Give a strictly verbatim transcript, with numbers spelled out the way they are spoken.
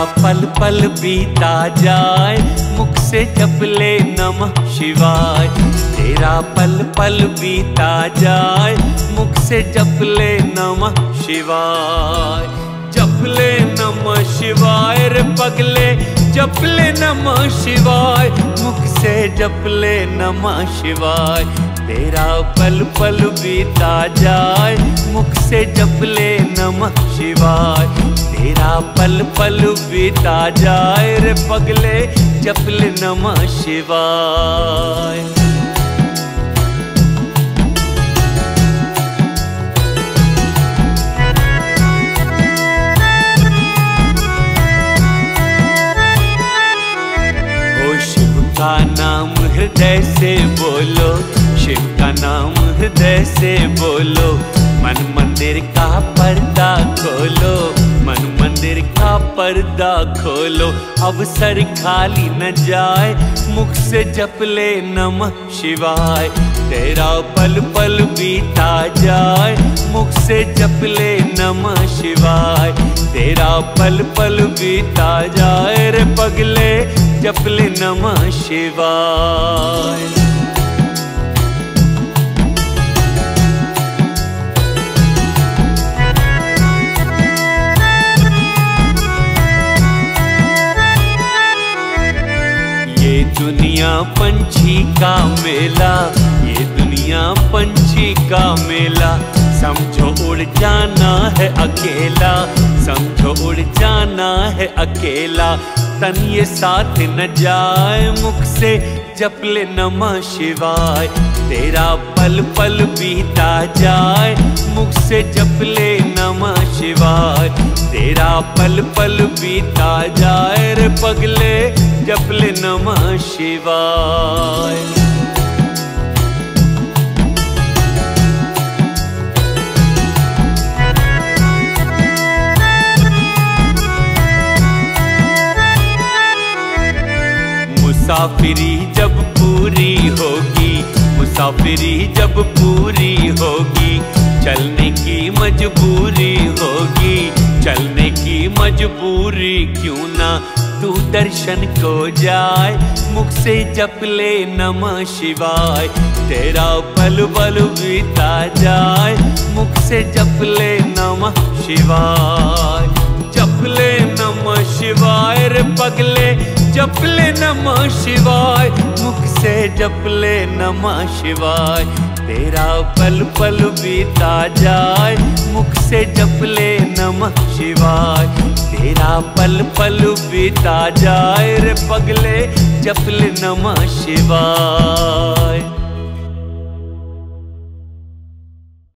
पल पल बीता जाए, मुख से जप ले नमः शिवाय। तेरा पल पल बीता जाए, मुख से जप ले नमः शिवाय। जप ले नमः शिवाय रे पगले, जप ले नमः शिवाय। मुख से जप ले नमः शिवाय। तेरा पल पल बीता जाए, मुख से जप ले नमः शिवाय। तेरा पल पल बीता जाए रे पगले, जप ले नमः शिवाय। का नाम हृदय से बोलो, शिव का नाम हृदय से बोलो। मन मंदिर का पर्दा खोलो, मन मंदिर का पर्दा खोलो। अवसर खाली न जाए, मुख से जप ले नमः शिवाय। तेरा पल पल बीता जाए, मुख से जप ले नमः शिवाय। तेरा पल पल बीता जाए रे पगले, जप ले नमः शिवाय। ये दुनिया पंछी का मेला, ये दुनिया पंछी का मेला। समझो उड़ जाना है अकेला, समझो उड़ जाना है अकेला। तन ये साथ न जाए, मुख से जप ले नमः शिवाय। तेरा पल पल बीता जाए, मुख से जप ले नमः शिवाय। तेरा पल पल बीता जाए रे पगले, जप ले नमः शिवाय। मुसाफिरी जब पूरी होगी, मुसाफिरी जब पूरी होगी। चलने की मजबूरी होगी, चलने की मजबूरी। क्यों ना तू दर्शन को जाए, मुख से जप ले नमः शिवाय। तेरा पल पल बीता जाए, मुख से जप ले नमः शिवाय। जप ले नमः शिवाय रे पगले, जप ले नमः शिवाय। मुख से जप ले नमः शिवाय। तेरा पल पल बीता जाए, मुख से जप ले नमः शिवाय। तेरा पल पल बीता जाए रे पगले, जप ले नमः शिवाय।